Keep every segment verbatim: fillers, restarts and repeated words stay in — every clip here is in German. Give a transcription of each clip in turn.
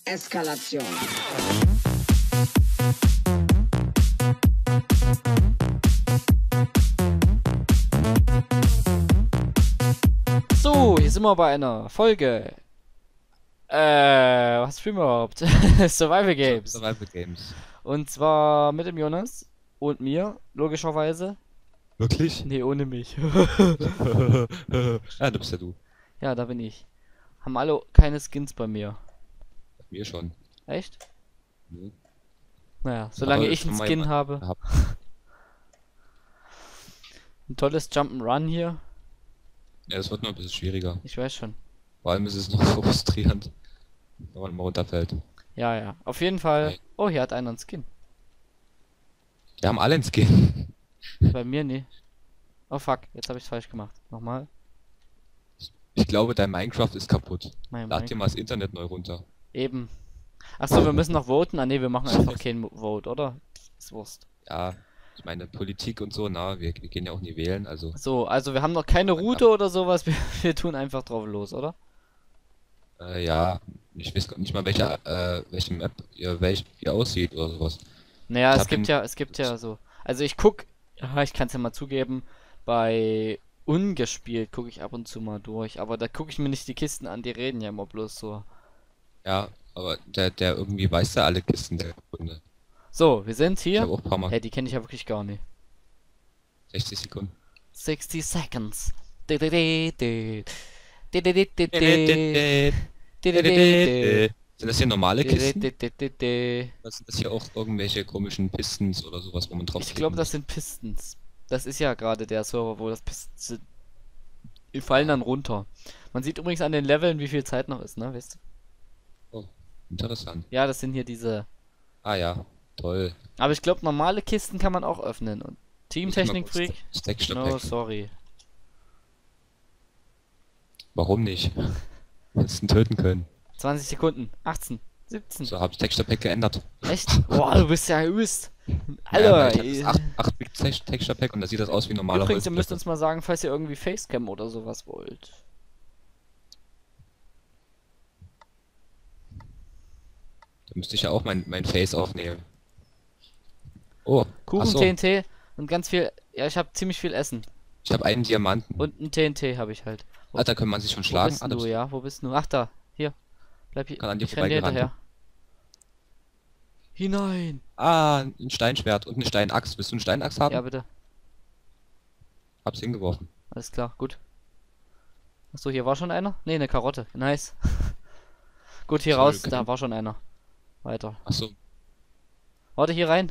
Eskalation. So, hier sind wir bei einer Folge. Äh, was spielen wir überhaupt? Survival Games. Survival Games. Und zwar mit dem Jonas und mir, logischerweise. Wirklich? Nee, ohne mich. Ja, du bist ja du. Ja, da bin ich. Haben alle keine Skins bei mir. Mir schon. Echt? Mhm. Naja, solange Aber ich einen schon mal Skin jemand habe. gehabt. Ein tolles Jump'n'Run hier. Ja, das wird noch ein bisschen schwieriger. Ich weiß schon. Vor allem ist es noch so frustrierend, wenn man mal runterfällt. Ja, ja. Auf jeden Fall. Nein. Oh, hier hat einer einen Skin. Die haben alle ein Skin. Bei mir nie. Oh fuck, jetzt habe ich falsch gemacht. Nochmal. Ich glaube, dein Minecraft ist kaputt. Mein Lad dir mal das Internet neu runter. Eben. Achso, wir müssen noch voten. Ah ne, wir machen einfach kein Vote, oder? Ist Wurst. Ja, ich meine Politik und so, na, wir, wir gehen ja auch nie wählen, also. So, also wir haben noch keine Route oder sowas. Wir, wir tun einfach drauf los, oder? Äh, ja, ich weiß gar nicht mal, welche, äh, welche Map ihr, welch, wie aussieht oder sowas. Naja, Ich es hab gibt den- ja, es gibt ja so. Also ich guck, ja, ich kann es ja mal zugeben, bei ungespielt gucke ich ab und zu mal durch, aber da gucke ich mir nicht die Kisten an, die reden ja immer bloß so. Ja, aber der, der irgendwie weiß ja alle Kisten der Kunde. So, wir sind Ich hier. habe auch ein paar Mal Hey, die kenne ich ja wirklich gar nicht. sechzig Sekunden. sixty seconds. Di- di- di- di. Di- di- di- di- di. Di- di- di- Sind das hier normale di. Di- Kisten? di- di- di- di. Oder sind das hier auch irgendwelche komischen Pistons oder sowas, wo man drauf Ich glaube, das sind Pistons. Das ist ja gerade der Server, wo das Pistons sind. Die fallen dann runter. Man sieht übrigens an den Leveln, wie viel Zeit noch ist, ne? Weißt du? Oh, interessant. Ja, das sind hier diese. Ah ja, toll. Aber ich glaube, normale Kisten kann man auch öffnen. Und Teamtechnik Muss ich mal Freak? kurz Texture No, Pack. sorry. Warum nicht? Hättest ihn töten können. zwanzig Sekunden. achtzehn. siebzehn. So, hab ich Texture Pack geändert. Echt? Boah, du bist ja übelst. Ja, Alter, weil ich hab ey. das acht Bit Texture Pack und da sieht das aus wie normaler Übrigens, ihr müsst Holzblöcke. uns mal sagen, falls ihr irgendwie Facecam oder sowas wollt. Da müsste ich ja auch mein, mein Face aufnehmen. Oh, Kuchen, achso, T N T und ganz viel. Ja, ich habe ziemlich viel Essen. ich habe einen Diamanten. Und ein T N T habe ich halt. Ah, da kann man sich schon Wo schlagen. bist Ah, denn da du, ja? Wo bist du? Ach, da. Hier. Bleib hier. Kann an dir Ich renn dir vorbeigerannt. hinterher. Hinein. Ah, ein Steinschwert und eine Steinaxt. Willst du eine Steinaxt haben? Ja, bitte. Hab's hingeworfen. Alles klar, gut. Achso, hier war schon einer? Ne, eine Karotte. Nice. Gut, hier Soll raus. können- Da war schon einer. Weiter. Achso, Warte, hier rein.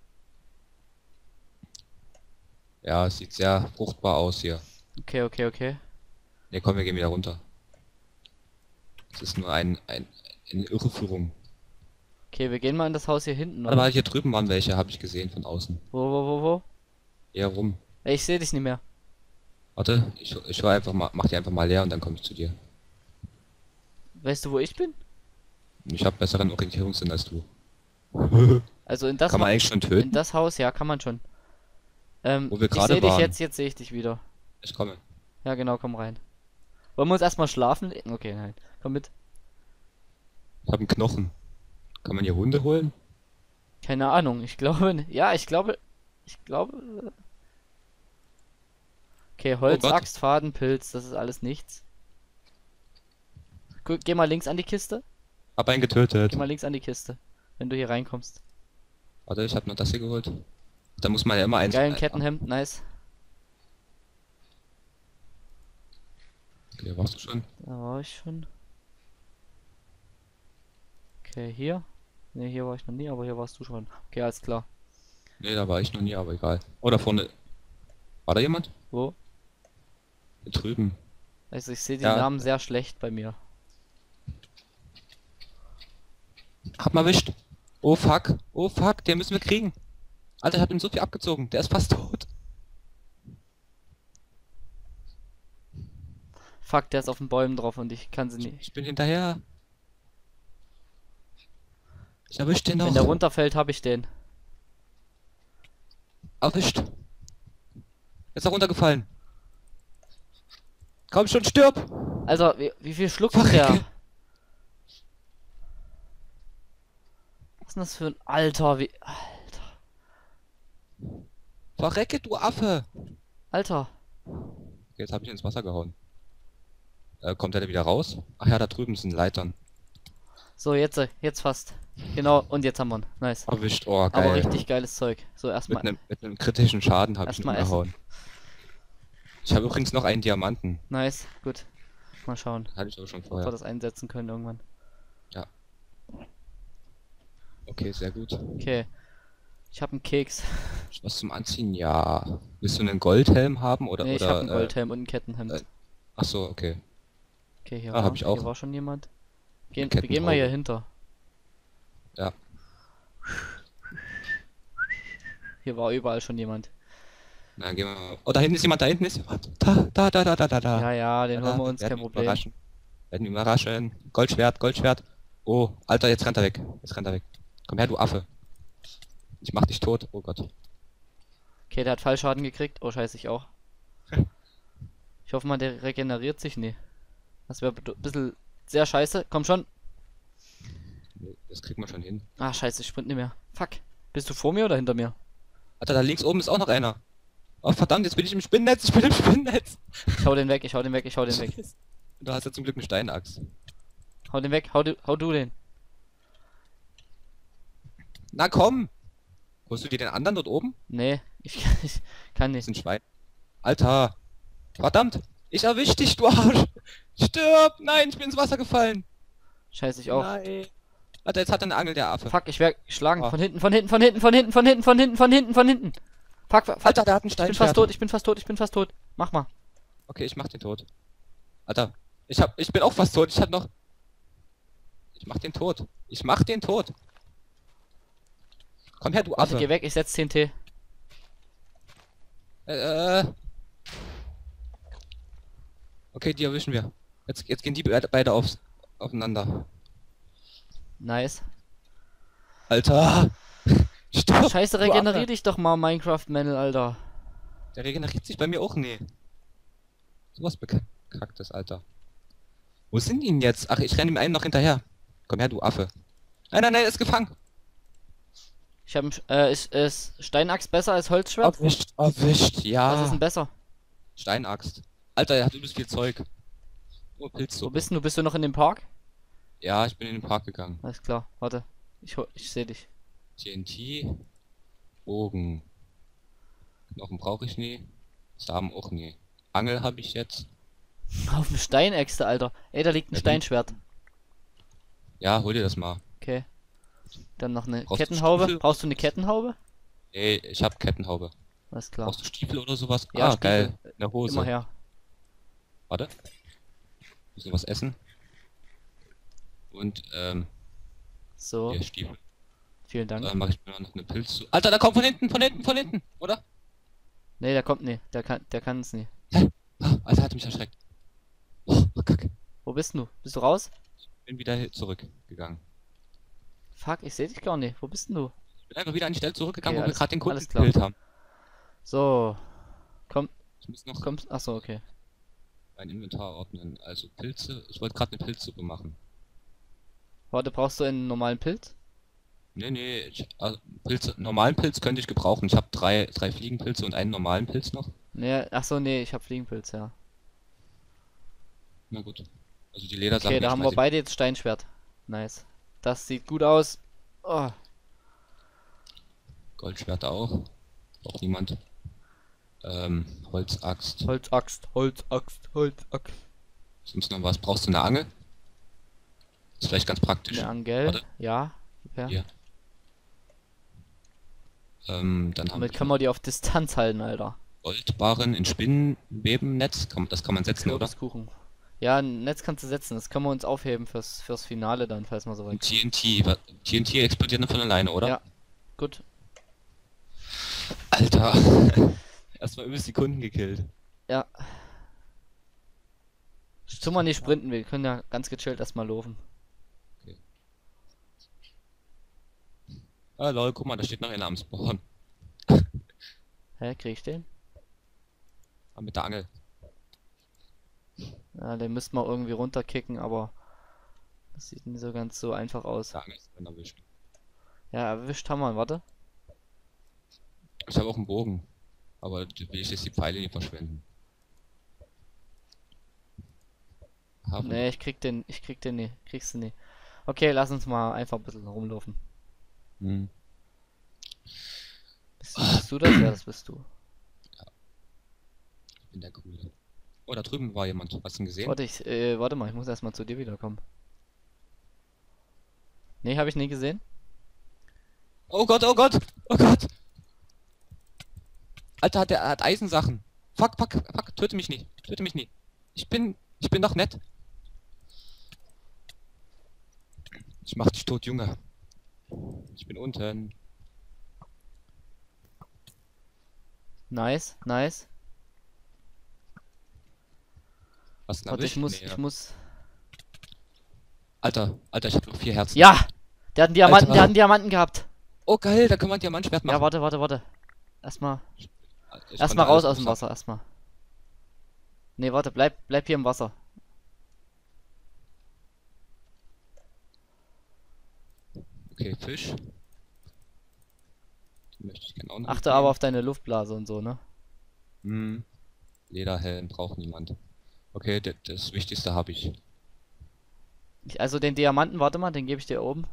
ja, es sieht sehr fruchtbar aus hier. Okay, okay, okay. Ne, komm, wir gehen wieder runter. Es ist nur ein, ein, eine Irreführung. Okay, wir gehen mal in das Haus hier hinten. Warte Oder? mal, hier drüben waren welche, habe ich gesehen von außen. Wo, wo, wo, wo? Eher rum. Ey, ich sehe dich nicht mehr. Warte, ich, ich war einfach mal, mach die einfach mal leer und dann komme ich zu dir. Weißt du, wo ich bin? Ich habe besseren Orientierungssinn als du. Also in das Kann man Ha- eigentlich schon in töten? das Haus, ja, kann man schon. Ähm, Wo wir ich gerade sehe dich waren. jetzt, jetzt sehe ich dich wieder. Ich komme. Ja, genau, komm rein. Wollen wir uns erstmal schlafen legen? Okay, nein. Komm mit. Ich habe einen Knochen. Kann man hier Hunde holen? Keine Ahnung, ich glaube, n- ja, ich glaube, ich glaube. äh. Okay, Holz, Oh Gott. Axt, Faden, Pilz, das ist alles nichts. Guck, geh mal links an die Kiste. Hab einen getötet. Geh mal links an die Kiste, wenn du hier reinkommst. Warte, ich habe noch das hier geholt. Da muss man ja immer eins. Geilen Kettenhemd, nice. Okay, warst du schon? Da war ich schon. Okay, hier. Ne, hier war ich noch nie, aber hier warst du schon. Okay, alles klar. Ne, da war ich noch nie, aber egal. Oh, da vorne. War da jemand? Wo? Hier drüben. Also ich sehe die Ja. Namen sehr schlecht bei mir. Hab mal erwischt. Oh fuck. Oh fuck, den müssen wir kriegen. Alter, ich hab ihn so viel abgezogen. Der ist fast tot. Fuck, der ist auf den Bäumen drauf und ich kann sie nicht. Ich bin hinterher. Ich erwischt den noch. Wenn der runterfällt, habe ich den. Erwischt. Jetzt ist er runtergefallen. Komm schon, stirb! Also, wie, wie viel schluckt Verrecke. der? ist denn das für ein Alter? Wie. Verrecke, du Affe! Alter. Okay, jetzt habe ich ihn ins Wasser gehauen. Äh, kommt er da wieder raus? Ach ja, da drüben sind Leitern. So, jetzt, äh, jetzt fast. Genau, und jetzt haben wir ihn. Nice. Erwischt, oh, Aber geil. richtig geiles Zeug. So, Mit erstmal. einem mit einem kritischen Schaden habe ich ihn Erstmal essen. umgehauen. Ich habe übrigens noch einen Diamanten. Nice, gut. Mal schauen, Hatte ich aber schon ob wir vorher. das einsetzen können irgendwann. Okay, sehr gut. Okay. Ich habe einen Keks. Was zum Anziehen? Ja. Willst du einen Goldhelm haben oder Nee, ich oder habe einen Goldhelm und ein Kettenhemd. äh, ach so, okay. Okay, hier Ah, war, hab ich auch. hier war schon jemand. Gehen, Eine wir gehen mal hier Kettenhaube. hinter. Ja. Hier war überall schon jemand. Na, gehen wir mal. Oh, da hinten ist jemand, da hinten ist jemand. Da, da, da, da, da, da, da. Ja, ja, den Da, holen wir uns, werden kein ihn Problem. Überraschen. Werden ihn überraschen. Goldschwert, Goldschwert. Oh, Alter, jetzt rennt er weg. Jetzt rennt er weg. Komm her, du Affe. Ich mach dich tot. Oh Gott. Okay, der hat Fallschaden gekriegt. Oh, scheiße, ich auch. Ich hoffe mal, der regeneriert sich. Nee. Das wäre ein bisschen sehr scheiße. Komm schon. Nee, das kriegt man schon hin. Ah, scheiße, ich sprint nicht mehr. Fuck. Bist du vor mir oder hinter mir? Alter, da links oben ist auch noch einer. Oh, verdammt, jetzt bin ich im Spinnennetz. Ich bin im Spinnennetz. Ich hau den weg, ich hau den weg, ich hau den weg. Du hast ja zum Glück eine Steinaxt. Hau den weg, hau du, hau du den. Na komm! Holst du dir den anderen dort oben? Nee, ich, ich kann Das nicht. ist ein Schwein. Alter! Verdammt! Ich erwisch dich, du Arsch! Stirb! Nein, ich bin ins Wasser gefallen! Scheiße, ich auch. Nein! Alter, jetzt hat er eine Angel, der Affe. Fuck, ich werd geschlagen. Ah. Von hinten, von hinten, von hinten, von hinten, von hinten, von hinten, von hinten, von hinten. Fuck, fuck, fuck. Alter, der hat einen Ich bin fast Steinschwert. tot, ich bin fast tot, ich bin fast tot. Mach mal. Okay, ich mach den tot. Alter, ich hab, ich bin auch fast tot. Ich hab noch... Ich mach den tot. Ich mach den tot. Komm her, du Warte, geh Affe. weg, ich setz T N T. Äh, äh. Okay, die erwischen wir. Jetzt, jetzt gehen die be- beide aufs, aufeinander. Nice. Alter! Stirb! Scheiße, du regenerier Affe. dich doch mal, Minecraft-Manel, Alter. Der regeneriert sich bei mir auch nie. Sowas bekacktes, Alter. Wo sind die denn jetzt? Ach, ich renne ihm einen noch hinterher. Komm her, du Affe. Nein, nein, nein, er ist gefangen. Ich hab, äh, ist, ist Steinaxt besser als Holzschwert? Erwischt, erwischt, Was ist ja. denn besser? Steinaxt. Alter, er hat übelst viel Zeug. Oh, Wo Pilzsuppe. bist du? Bist du noch in dem Park? Ja, ich bin in den Park gegangen. Alles klar, warte. Ich, hol- ich sehe dich. T N T. Bogen. Knochen brauche ich nie. Samen auch nie. Angel habe ich jetzt. Auf dem Steinäxte, Alter. Ey, da liegt ein Ja, Steinschwert. Ja, hol dir das mal. Okay. Dann noch eine Brauchst du Kettenhaube. Stiefel? Brauchst du eine Kettenhaube? Nee, ich hab Kettenhaube. Alles klar. Brauchst du Stiefel oder sowas? Ja, ah, Stiefel. geil. Eine Hose. Immer her. Warte. Muss noch was essen. Und, ähm, So, hier, Stiefel. vielen Dank. Dann mache ich mir noch eine Pilz. Alter, da kommt von hinten, von hinten, von hinten, oder? Nee, der kommt nie. Der kann, der kann es nie. Ah, Alter, hat mich erschreckt. Oh, Kacke. Wo bist du? Bist du raus? Bin wieder hi- zurückgegangen. Fuck, ich sehe dich gar nicht. Wo bist denn du? Bin einfach wieder an die Stelle zurückgegangen, Okay, wo alles- wir gerade den Kunden alles klar. gekillt haben. So. Komm, Ich muss noch komm. Achso, okay. mein Inventar ordnen. Also Pilze. Ich wollte gerade eine Pilzsuppe machen. Warte, brauchst du einen normalen Pilz? Nee, nee, ich, also Pilze, normalen Pilz könnte ich gebrauchen. Ich habe drei, drei Fliegenpilze und einen normalen Pilz noch. Nee, achso, nee, ich hab Fliegenpilz, ja. Na gut. Also die Ledersachen. Okay, da ich haben schmeiß wir die- beide jetzt Steinschwert. Nice. Das sieht gut aus. Oh, Goldschwert auch. Braucht niemand. Ähm, Holzaxt. Holzaxt, Holzaxt, Holzaxt. Sonst noch was? Brauchst du eine Angel? Ist vielleicht ganz praktisch. Eine Angel. Warte. Ja. Ja. Hier. Ähm, dann haben Damit wir können wir die auf Distanz halten, Alter. Goldbarren in Spinnenwebennetz. Kann, das kann man setzen, oder? Kürbiskuchen. Ja, ein Netz kannst du setzen. Das können wir uns aufheben fürs, fürs Finale dann, falls wir so weit Und kommen. T N T. wa- T N T explodiert nur von alleine, oder? Ja. Gut. Alter. Erstmal übelst die Kunden gekillt. Ja. Tu mal nicht sprinten, wir können ja ganz gechillt erstmal laufen. Ah lol, guck mal, da steht noch einer am Spawn. Hä, krieg ich den? Ah, mit der Angel. Ja, den müssten wir irgendwie runterkicken, aber das sieht nicht so ganz so einfach aus. Der Angel ist drin erwischt. Ja, erwischt haben wir, warte. Ich habe auch einen Bogen. Aber da will ich jetzt die Pfeile nicht verschwenden. Haben. Nee, ich krieg den, ich krieg den nie. Kriegst du nie. Okay, lass uns mal einfach ein bisschen rumlaufen. Hm. Bist, bist du das? Ja, das bist du. Ich bin der Coole. Oh, da drüben war jemand. Hast du ihn gesehen? Warte, ich, äh, warte mal, ich muss erstmal zu dir wiederkommen. Nee, habe ich nie gesehen. Oh Gott, oh Gott, oh Gott. Alter, hat der hat Eisensachen. Fuck, fuck, fuck, töte mich nicht. Töte mich nicht. Ich bin, ich bin doch nett. Ich mach dich tot, Junge. Ich bin unten. Nice, nice. Was denn Warte, ich erwischt? muss, Nee, ich ja. muss. Alter, Alter, ich hab nur vier Herzen. Ja! Der hat einen Diamanten, Alter. der hat einen Diamanten gehabt. Oh geil, da können wir ein Diamantschwert machen. Ja, warte, warte, warte. Erstmal, Ich erstmal konnte raus alles aus dem aufsammeln. Wasser, erstmal. Nee, warte, bleib, bleib hier im Wasser. Okay, Fisch. Den möchte ich gerne auch noch Achte mitnehmen. aber auf deine Luftblase und so, ne? Hm. Lederhelm braucht niemand. Okay, das, das Wichtigste habe ich. Ich, also den Diamanten, warte mal, den gebe ich dir oben.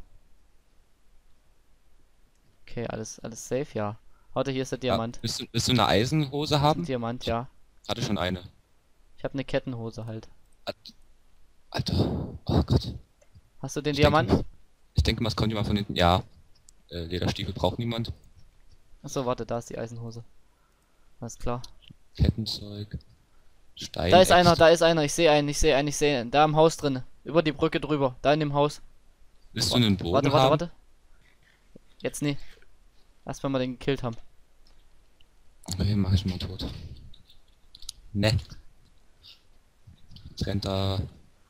Okay, alles, alles safe, ja. Warte, hier ist der Diamant. Ja, willst, du, willst du eine Eisenhose Das ist ein haben? Diamant, ja. Hatte schon eine. Ich habe eine Kettenhose halt. Alter, oh Gott. Hast du den Ich Diamanten? denke, ich denke mal, es kommt jemand von hinten. Ja. Äh, Lederstiefel braucht niemand. Achso, warte, da ist die Eisenhose. Alles klar. Kettenzeug. Stein. Da ist einer, da ist einer. Ich sehe einen, ich sehe einen, ich sehe einen. Da im Haus drin. Über die Brücke drüber. Da in dem Haus. Willst du einen Bogen Warte, warte, haben? warte. Jetzt nie. Erst wenn wir den gekillt haben. Okay, mach ich mal tot. Ne. Jetzt rennt da.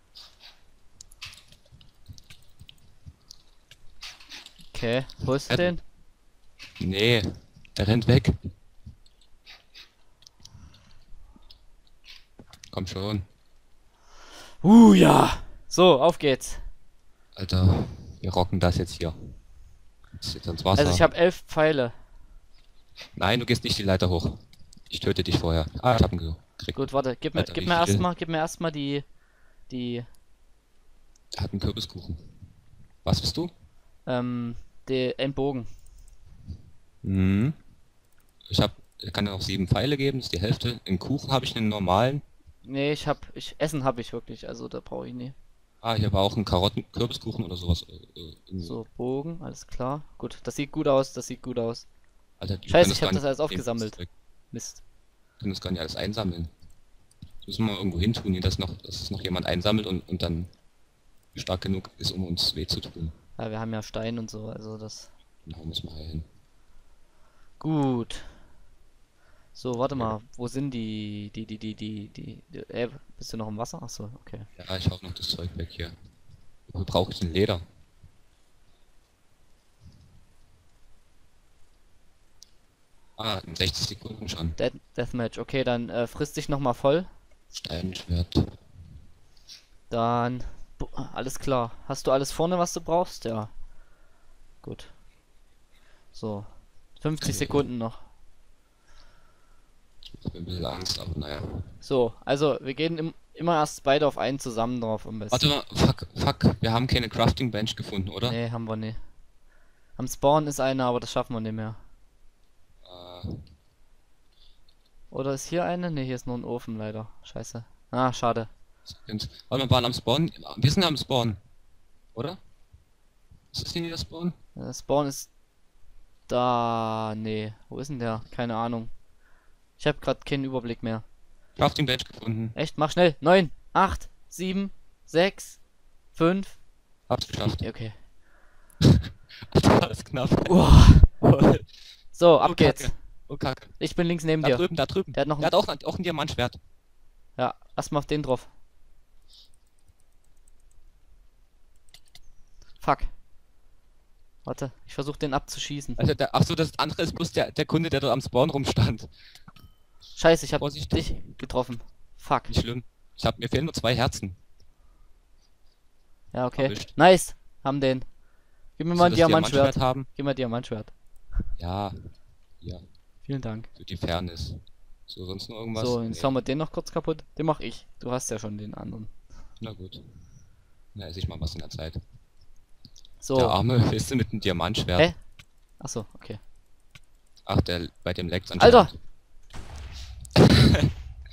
Okay, wo ist Ja. den? Nee. Der rennt weg. Komm schon. Uh, ja. So, auf geht's. Alter, wir rocken das jetzt hier. Jetzt jetzt ans Wasser. Also ich habe elf Pfeile. Nein, du gehst nicht die Leiter hoch. Ich töte dich vorher. Ah, ich hab ihn gekriegt. Gut, warte, gib mir, Alter, gib wie mir viel? erstmal, gib mir erstmal die, die, Er hat einen Kürbiskuchen. Was bist du? ähm, die, ein Bogen. Mhm. Ich hab, ich kann dir noch sieben Pfeile geben, das ist die Hälfte. Im Kuchen habe ich einen normalen. Nee, ich hab, ich, Essen habe ich wirklich, also da brauche ich nie. Ah, hier war auch ein Karotten-Kürbiskuchen oder sowas. Äh, äh, in- So, Bogen, alles klar. Gut, das sieht gut aus, das sieht gut aus. Alter, wir Scheiße, können ich hab gar das alles nicht- aufgesammelt. Wir Mist. können das gar nicht alles einsammeln. Das müssen wir irgendwo hin tun, dass noch, dass es noch jemand einsammelt und, und dann stark genug ist, um uns weh zu tun. Ja, wir haben ja Stein und so, also das. Genau, müssen wir hin. Gut. So, warte mal, wo sind die, die, die, die, die, die, die äh, bist du noch im Wasser? Achso, okay. Ja, ich hau noch das Zeug weg hier. Wo brauche ich denn Leder? Ah, in sechzig Sekunden schon. Death, Deathmatch, okay, dann äh, frisst dich nochmal voll. Steinschwert. Dann, bu- alles klar. Hast du alles vorne, was du brauchst? Ja. Gut. So. fünfzig Okay. Sekunden noch. Ich hab ein bisschen Angst, aber naja. So, also wir gehen im, immer erst beide auf einen zusammen drauf am besten. Warte mal, fuck, fuck, wir haben keine Crafting Bench gefunden, oder? Nee, haben wir nie. Am Spawn ist eine, aber das schaffen wir nicht mehr. Äh, Oder ist hier eine? Ne, hier ist nur ein Ofen leider. Scheiße. Ah, schade. Second. Warte mal, wir waren am Spawn. Wir sind am Spawn. Oder? Ist das hier nicht der Spawn? Der Spawn ist da. Nee, wo ist denn der? Keine Ahnung. Ich habe gerade keinen Überblick mehr. Crafting Bench gefunden. Echt, mach schnell. neun, acht, sieben, sechs, fünf. Hab's geschafft. Okay. Alter, das ist knapp. Uah. So, ab Oh, geht's. Kacke. Oh, Kacke. Ich bin links neben Da dir. drüben, da drüben. Der hat noch Der ein. hat auch, ein- auch ein Diamantschwert. Ja, erstmal auf den drauf. Fuck. Warte, ich versuche den abzuschießen. Also der, ach so, das andere ist bloß der, der Kunde, der dort am Spawn rumstand. Scheiße, ich hab Vorsicht. dich getroffen. Fuck. Nicht schlimm. Ich hab, mir fehlen nur zwei Herzen. Ja, okay. Erwischt. Nice. Haben den. Gib mir Willst mal du ein das Diamantschwert. haben? Gib mir ein Diamantschwert. Ja. Ja. Vielen Dank. Für die Fairness. So, sonst noch irgendwas? So, jetzt Nee. hauen wir den noch kurz kaputt. Den mach ich. Du hast ja schon den anderen. Na gut. Na, esse ich mal was in der Zeit. Der So. arme Wisse mit dem Diamantschwert. Hä? Achso, okay. Ach, der bei dem leckt's Alter! anscheinend.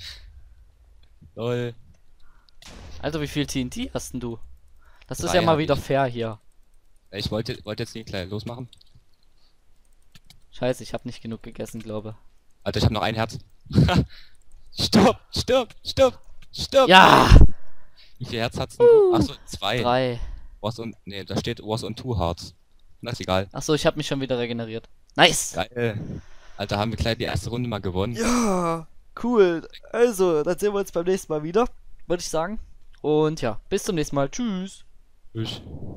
Lol. Alter, wie viel T N T hast denn du? Das ist Drei ja mal hab wieder ich. fair hier. Ich wollte, wollte jetzt nicht gleich losmachen. Scheiße, ich habe nicht genug gegessen, glaube. Alter, ich habe noch ein Herz. Stopp, stopp, stopp, stopp. Ja! Wie viel Herz hat's denn du? Achso, zwei. Drei. Was und, nee, da steht was und two Hearts. Na, ist egal. Achso, ich habe mich schon wieder regeneriert. Nice! Geil. Alter, haben wir gleich die erste Runde mal gewonnen. Ja, cool. Also, dann sehen wir uns beim nächsten Mal wieder, würde ich sagen. Und ja, bis zum nächsten Mal. Tschüss. Tschüss.